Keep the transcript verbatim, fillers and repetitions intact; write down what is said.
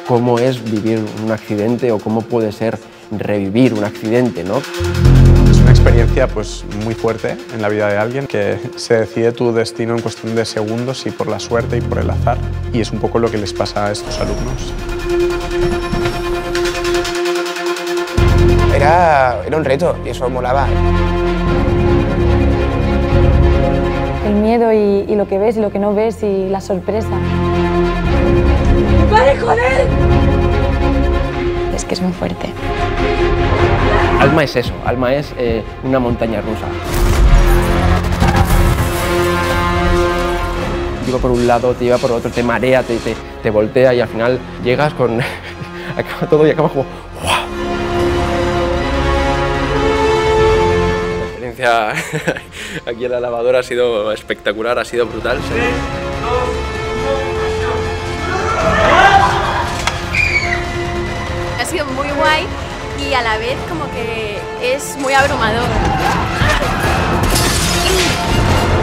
cómo es vivir un accidente o cómo puede ser revivir un accidente, ¿no? Es una experiencia pues, muy fuerte en la vida de alguien, que se decide tu destino en cuestión de segundos y por la suerte y por el azar. Y es un poco lo que les pasa a estos alumnos. Era, era un reto y eso molaba. El miedo y, y lo que ves y lo que no ves y la sorpresa. ¡Vale, joder! Es que es muy fuerte. Alma es eso, Alma es eh, una montaña rusa. Te lleva por un lado, te lleva por otro, te marea, te, te, te voltea y al final llegas con... acaba todo y acaba como... ¡Wow! La experiencia aquí en la lavadora ha sido espectacular, ha sido brutal. Ha sido muy guay y a la vez como que es muy abrumador.